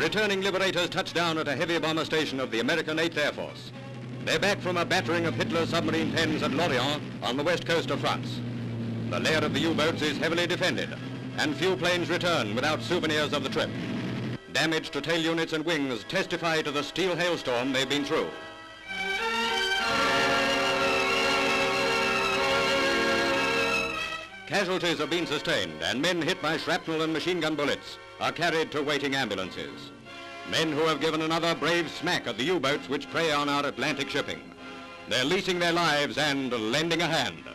returning liberators touch down at a heavy bomber station of the American 8th Air Force. They're back from a battering of Hitler's submarine tens at Lorient on the west coast of France. The lair of the U-boats is heavily defended, and few planes return without souvenirs of the trip. Damage to tail units and wings testify to the steel hailstorm they've been through. Casualties have been sustained, and men hit by shrapnel and machine gun bullets are carried to waiting ambulances. Men who have given another brave smack at the U-boats which prey on our Atlantic shipping. They're leasing their lives and lending a hand.